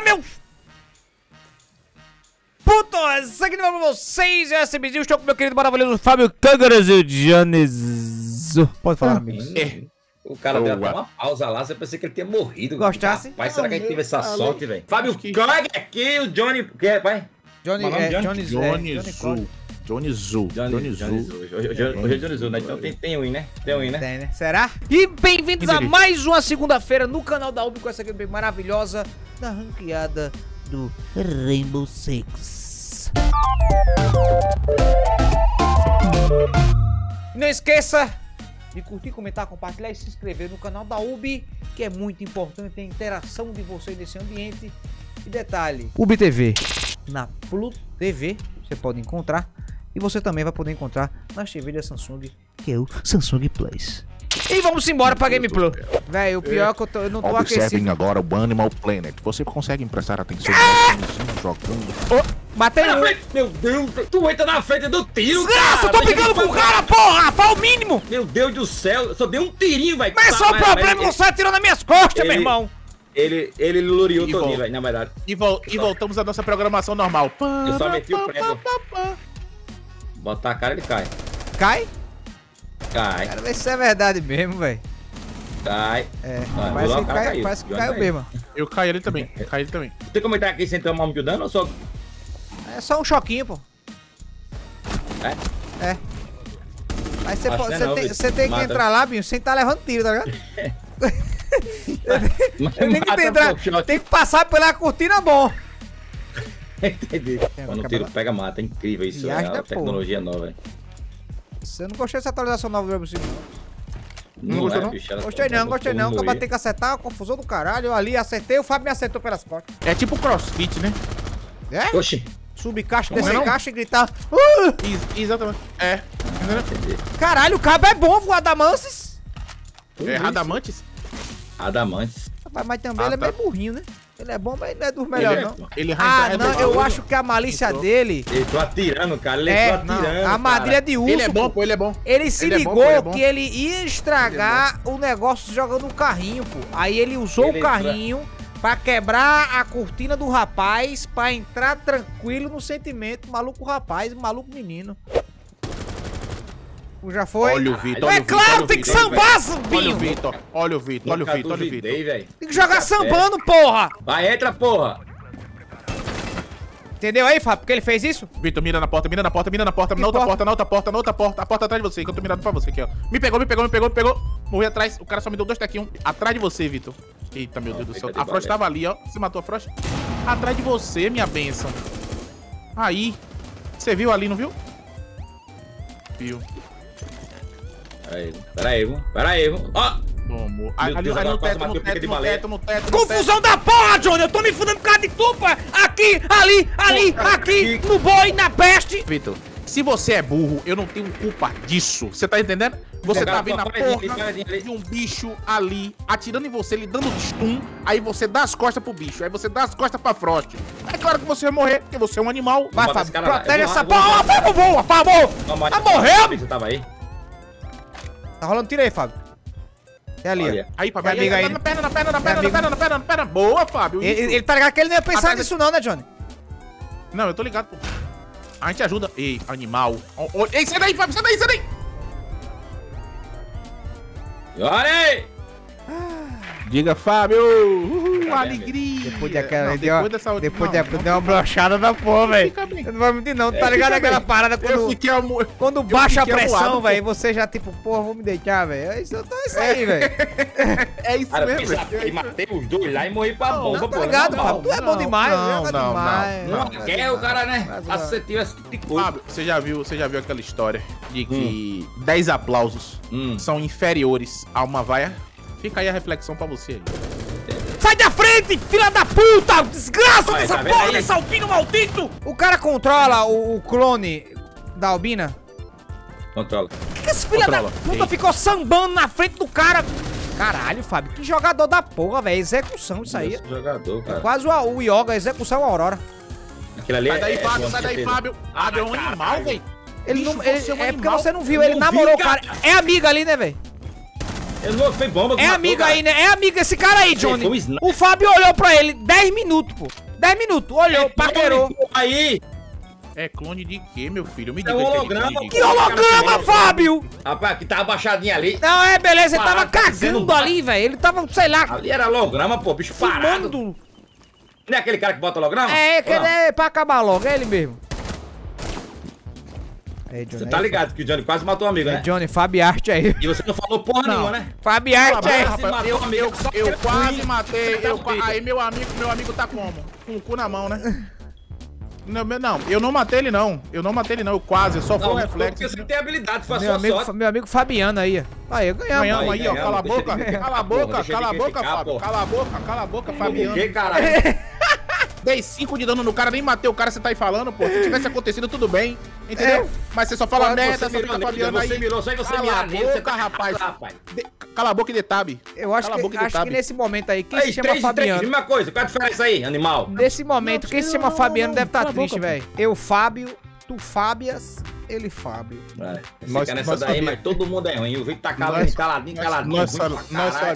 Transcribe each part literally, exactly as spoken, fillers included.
meu... Putos, isso aqui não é pra vocês, eu sou o estou com meu querido maravilhoso Fábio Câgaras e o Jones. Pode falar, amigos. É. O cara deu até uma pausa lá, você pensei que ele tinha morrido. Gostasse? Rapaz, será que a gente teve essa sorte, velho? Fábio Câgaras aqui, o Johnny... Que é, pai? Johnny, Johnny, é, Johnny, Johnny é, Zu. Johnny Zu. Johnny Zu. Hoje é Johnny Zu, né? Então tem, tem um, né? Tem um, né? Tem, né? Será? E bem-vindos a mais uma segunda-feira no canal da Ubi com essa gameplay maravilhosa da ranqueada do Rainbow Six. Não esqueça de curtir, comentar, compartilhar e se inscrever no canal da Ubi, que é muito importante a interação de vocês nesse ambiente. E detalhe, Ubi T V na Plus T V você pode encontrar, e você também vai poder encontrar nas T V da Samsung, que é o Samsung Plus. E vamos embora pra gameplay. Velho, o pior é que eu, tô, eu não tô Observem aquecido. agora o Animal Planet. Você consegue prestar atenção no jogando? Oh, matei um. Meu Deus, tu entra na frente do tiro, Desgraça, eu tô brigando com o cara, porra! Fala o mínimo! Meu Deus do céu, eu só dei um tirinho, velho. Mas só o problema, você atirou nas minhas costas, ele, meu irmão. Ele, ele luriu E todinho, volta. velho, na verdade. E, vol e voltamos à nossa programação normal. Eu só meti o prego. Botar a cara, ele cai. Cai? Cai, Quero ver se isso é verdade mesmo, velho. cai. É, Ah, parece, lá que o cara cai, caiu. parece que Johnny caiu caiu. mesmo. Eu caí ele também. Eu caí ele também. Tem como entrar aqui sem tomar um de dano ou só... É só um choquinho, pô. É? É. Aí você Acho pode- que você não, tem, bicho. você tem que Mata. entrar lá, Binho, sem estar levando tiro, tá ligado? Mas Tem que, mata, entrar, pô, shot. tem que passar pela cortina bom. Entendi. Quando o tiro pega, mata. É incrível isso, Viagem é da uma tecnologia nova, velho. Você não gostei dessa atualização nova do Rainbow Six, não? Não gostou, não? bicho, ela Gostei tá não, dando gostei não. como Que eu morrer. bati que acertar, uma confusão do caralho. Eu ali acertei, o Fábio me acertou pelas costas. É tipo crossfit, né? É? Oxi. Subir caixa, Não é descer não? caixa e gritar. Uh! Ex- exatamente. É. Entendi. Caralho, o cabo é bom, o Adamances. É Radamantes? Adamantes. Mas, mas também Ah, ele é tá. meio burrinho, né? Ele é bom, mas não é dos melhores, é- não. Ele Ah, é não, do- eu acho que a malícia Entrou. dele Ele tô atirando, cara. Ele é tô não, atirando. a armadilha cara. de urso. Ele é bom, pô. pô, ele é bom. Ele se Ele é bom, ligou pô, ele é bom. que ele ia estragar o negócio jogando o carrinho, pô. Aí ele usou Ele o carrinho pra quebrar a cortina do rapaz, pra entrar tranquilo no sentimento. Maluco rapaz, maluco menino. Já foi? Olha o Vitor. É olha o Vitor, claro, olha o tem que Vitor, sambar, Olha o Zambinho. Vitor, olha o Vitor, olha o Nunca Vitor, olha o Vitor. duvidei, velho. Tem que jogar sambando, porra. Vai, entra, porra. Entendeu aí, Fábio? Porque ele fez isso? Vitor, mira na porta, mira na porta, mira na porta, Que na outra porta? porta, na outra porta, na outra porta, a porta atrás de você, que eu tô mirando pra você aqui, ó. Me pegou, me pegou, me pegou, me pegou. Morri atrás, o cara só me deu dois tequinhos. Atrás de você, Vitor. Eita, meu Deus do céu. fica de A Frost balé. tava ali, ó. Você matou a Frost? Atrás de você, minha bênção. Aí. Você viu ali, não viu? Viu. Pera aí, pera aí, viu? Pera aí, viu? Ó. Tomou. Ali, ali Deus, no agora teto, quase no matei o pica teto, de no baleia. teto, no teto, no teto. Confusão da porra, Johnny! Eu tô me fudendo por causa de tu, pô! Aqui, ali, ali, aqui, no boi, na peste! Vitor, se você é burro, eu não tenho culpa disso. Você tá entendendo? Você Pegaram tá vendo a a paradinha ali, porra paradinha ali. de um bicho ali, atirando em você, ele dando stun, aí você dá as costas pro bicho, aí você dá as costas pra Frost. É claro que você vai morrer, porque você é um animal. Vai, Bota Fábio, esse cara lá. protege Eu vou essa lá, eu vou porra! lá. Ó, Fábio, boa, Fábio! Toma, Tá toma, morrendo? Você tava aí? Tá rolando tiro aí, Fábio. É ali, Olha. ó. Aí, Fábio, Minha aí, amiga aí, aí. na perna, na perna, na perna, amiga. na perna, na perna, na perna. Boa, Fábio. Ele, isso. ele tá ligado que ele não ia pensar Atrás nisso não, né, Johnny? Não, eu tô ligado, pô. A gente ajuda. Ei, animal. Ó, ó, Ei, sai daí, Fábio, sai daí, sai daí. Olha aí! Diga, Fábio. Uhul, Tá alegria. Depois daquela. Não, deu, depois dessa depois não, de, não, deu uma brochada da porra, velho. Fica bem. Eu não vou mentir, não. Tá É, ligado fica aquela bem. parada Eu quando, fiquei amor. quando baixa a fiquei pressão, amuado, velho? pô. Você já, tipo, porra, vou me deitar, velho. Isso, eu tô isso aí, velho. É isso Cara, eu mesmo. fiz a- e matei os dois lá e morri pra bomba, Não, pô. tá ligado, normal. Fábio? Tu é bom Não, demais, não, joga não, demais. não, Não joga quer o cara, né? demais, joga. Aceitou esse tipo de coisa. Fábio, você já viu, você já viu aquela história de que dez aplausos Hum. são inferiores a uma vaia? Fica aí a reflexão pra você aí. Sai da frente, filha da puta! Desgraça Olha, dessa tá vendo porra, aí? desse albino maldito! O cara controla o, o clone da albina? Controla. Por que esse filho da Controla. puta Ei. ficou sambando na frente do cara? Caralho, Fábio, que jogador da porra, velho. Execução isso aí. Esse jogador, cara. Quase o, o Yoga, execução Aurora. Aquilo ali Sai daí, é- Fábio, é sai daí, certeza. Fábio. Fábio é um caralho. animal, velho. Ele Bicho, não, ele, você é um é porque animal. você não viu, Eu ele não namorou vi, o cara. É amiga ali, né, velho? Eu não fui bomba. É amigo aí, né? É amigo esse cara aí, Johnny. O, o Fábio olhou pra ele dez minutos, pô. dez minutos, olhou, é paquerou. Aí. É clone de quê, meu filho? Me diga. É um holograma. Que, que holograma, Fábio? Rapaz, que tava baixadinho ali. Não, é, beleza, ele tava Parado, cagando ali, velho. Ele tava, sei lá. Ali era holograma, pô, bicho parado. Fumando. Não é aquele cara que bota holograma? É, que ele é pra acabar logo, é ele mesmo. É, Johnny, você tá ligado que o Johnny quase matou um amigo, é, né? Johnny, Fabiarte aí. E você não falou porra nenhuma, né? Fabiarte aí. Rapaz, eu, eu, eu, eu quase matei. Eu, aí meu amigo, meu amigo tá como? Com o cu na mão, né? Não, não, eu não matei ele não. Eu não matei ele não, eu quase, eu só foi um reflexo. Porque você tem habilidade, foi a Meu sua amigo, sorte. meu amigo Fabiano aí, ó. Aí, ganhamos. Ganhamos aí, aí, ó, cala a ganhamos, boca, deixa ele cala a ficar, boca, porra, deixa cala a ele boca, ficar, Fábio. porra. Cala a boca, cala a boca, Fabiano. Que caralho? Dei cinco de dano no cara, nem matei o cara, você tá aí falando, pô. Se tivesse acontecido, tudo bem, entendeu? É. Mas você só fala Você merda, só mirou fica nele, Fabiano aí. Você mirou, só que você Cala mirar a nele, você boca, tá rapaz. rapaz. De- Cala a boca e detab. Eu acho Cala a boca que, e acho que detab. nesse momento aí, quem Aí, se chama três, três, Fabiano? mesma coisa, qual a diferença aí, animal? Nesse momento, quem se chama não, Fabiano não, deve estar cala a triste, boca, velho. Eu, Fábio, tu, Fábias, ele, Fábio. É, Nós- fica nessa nós daí, sabia. mas todo mundo é ruim. O Vitor tá caladinho, Nós- caladinho, Nós, caladinho. nós, ruim nós, pra nós, caralho.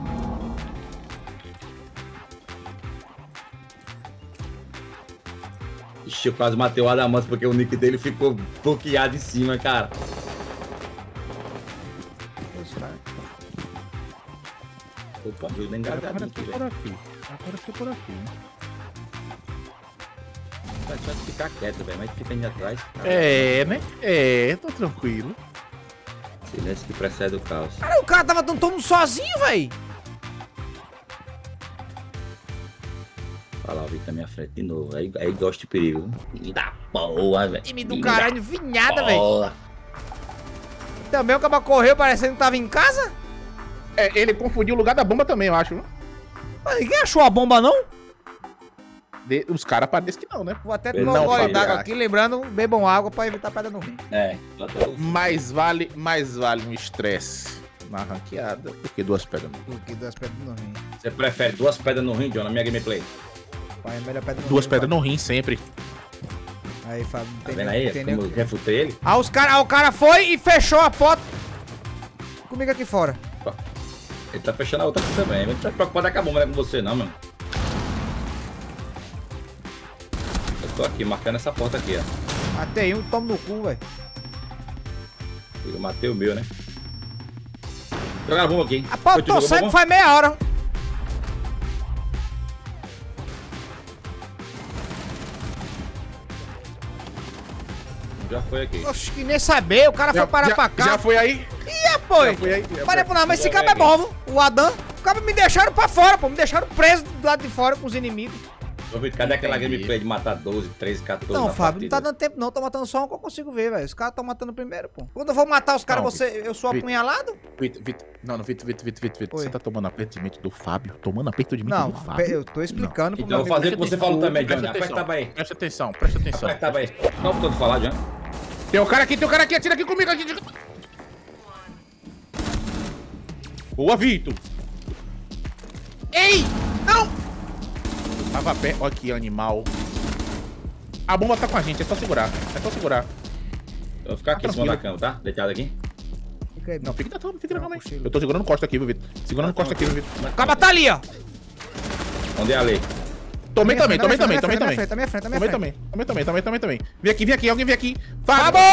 Ixi, eu quase matei o Adamantes porque o nick dele ficou bloqueado em cima, cara. Opa, ajuda engasgadinho aqui, por velho. aqui. Agora foi por aqui. Vai só ficar quieto, velho, mas fica indo atrás. É, né? É, tô tranquilo. Silêncio que precede o caos. Cara, o cara tava dando todo sozinho, velho. Olha lá, o Vitor na minha frente de novo. Aí, aí gosta de perigo. Filho da porra, velho. Time do Filho caralho, da vinhada, velho. porra. Também o cara correu parecendo que tava em casa. É, ele confundiu o lugar da bomba também, eu acho. Viu? Mas ninguém achou a bomba, não? De- os caras parecem que não, né? Vou até Ele tomar um não, gole Fábio, d'água acho. aqui, lembrando, bebam água pra evitar pedra no rim. É, tô até o- Mais vale, mais vale um estresse na ranqueada do que duas pedras. no- Porque duas pedras no rim. Você prefere duas pedras no rim, John, na minha gameplay? Pai, é melhor pedra no Duas rim, pedras pai. no rim sempre. Aí, Fábio, não Tá tem vendo nem- aí? não tem nem Como o eu que- refutei ele? Ah, os cara, ah, o cara foi e fechou a porta comigo aqui fora. Ele tá fechando a outra aqui também. Ele não tá preocupado com a bomba, não é com você, não, mano. Eu tô aqui, marcando essa porta aqui, ó. Matei um, tomo no cu, velho. Eu matei o meu, né? Jogaram a bomba aqui. A porta Foi, tu jogou tô cego bomba? faz meia hora. Já foi aqui. Oxe, que nem saber, o cara foi parar já, pra cá. já foi aí? Ih, pô. Já foi aí? Já Parei foi. por nada, mas esse Já cara é foi bom, viu? O Adam. O cara me deixaram pra fora, pô. Me deixaram preso do lado de fora com os inimigos. Ô, Vitor, cadê aquela Entendi. gameplay de matar doze, treze, quatorze? Não, na Fábio, não tá partida? dando tempo não. Tô matando só um que eu consigo ver, velho. Os caras tão matando primeiro, pô. Quando eu vou matar os caras, Não, você, eu sou Vitor. apunhalado? Vitor, Vitor, não, não, Vitor, Vitor, Vitor, Vitor, Vitor. Oi. Você tá tomando aperto de mente do Fábio? Tomando aperto de mente Não, do Fábio? eu tô explicando pro Então eu meu vou fazer o amigo. que você Presta falou atenção, também, presta Johnny. Aperta atenção. aí. Presta atenção, presta atenção. Aperta aí. Não tô de falar, Johnny. Tem um cara aqui, tem um cara aqui, atira aqui comigo aqui. Boa, Vitor. Ei, não! Tava perto, olha que animal. A bomba tá com a gente, é só segurar, é só segurar. Eu vou ficar aqui em cima da cama, tá? Deitado aqui. Fica aí, Não, fica tentando, fica Não, não, mas cochilo. eu tô segurando costa aqui, viu, Vitor? Segurando costa aqui, viu, Vitor? O cara tá ali, ó. Onde é a lei? Tomei também, tomei também, Tá tomei minha também. frente, tá minha frente, tá minha Tomei frente. também, tomei também, tomei também, também. Vem aqui, vem aqui, alguém vem aqui. Fábio!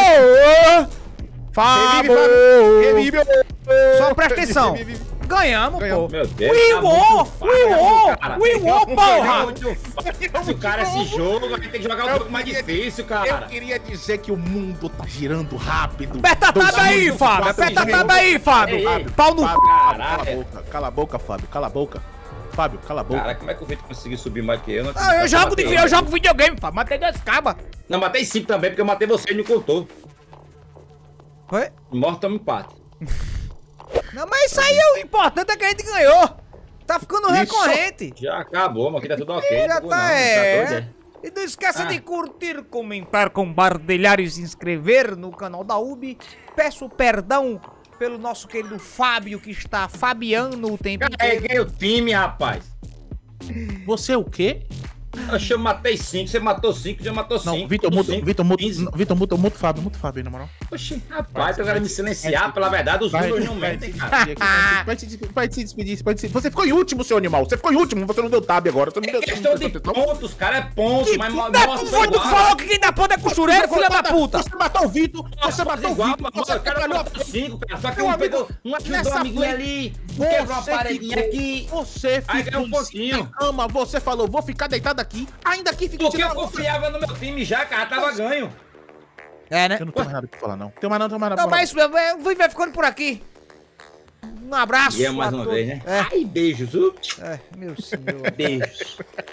Fábio! Fábio! Revive, Só presta atenção. Revive. Ganhamos, Ganhamos. pô. Meu Deus. We tá won! muito fácil, We won! cara. We won, É porra! muito fácil. Se o cara esse jogo, vai ter que jogar um Eu pouco mais queria- difícil, Eu cara. queria dizer que o mundo tá girando rápido. Aperta a tab aí, Fábio. Aperta a tab aí, Fábio. Ei, ei. Pau no Fábio, cu. Fábio, Caralho. cala a boca, cala a boca, Fábio, cala a boca. Fábio, cala a boca. Cara, como é que o Vitor conseguiu subir mais que eu? Não Ah, eu jogo, de, matei eu ele. jogo videogame, Fábio. Matei dois cabas. Não, matei cinco também, porque eu matei você e não contou. Foi? Morto, tamo empate. Não, mas isso aí é o importante, é que a gente ganhou. Tá ficando Isso. recorrente. Já acabou, mas aqui tá tudo ok. Já não, tá, não, é. doido, E não esqueça Ah. de curtir, comentar, compartilhar e se inscrever no canal da U B. Peço perdão pelo nosso querido Fábio, que está fabiando o tempo inteiro. Carreguei o time, rapaz. Você é o quê? Oxe, eu matei cinco, você matou cinco, já matou cinco. Não, Vitor, muta, Vitor, muta, Vitor, muta, muta o Fábio, muta o Fábio aí, na moral. Oxi, rapaz, tu quer me silenciar, pela verdade, os números não mentem, cara. Pode se despedir, pode se despedir, pode se... Você ficou em último, seu animal, você ficou em último, você não deu tab agora. Você não É deu, questão de pontos, cara, é pontos, mas Tu foi, tu falou que quem dá ponto é costureiro, filha da puta. Você matou o Vitor, você matou o Vitor, você atrapalhou cinco, cara, só que um pegou, um ajudou um amiguinho ali, quebrou uma paredinha aqui. Você ficou um pouquinho. Cama, você falou, vou ficar deitado aqui, ainda aqui fica porque eu confiava no meu time já, cara, tava ganho. É, né? Eu não tenho mais nada pra falar, não. Tem mais nada, tem mais nada Não, pra mas isso mesmo, o vídeo vai ficando por aqui. Um abraço. E é mais uma vez, né? É. Ai, beijos, uh. É, meu senhor. Beijos.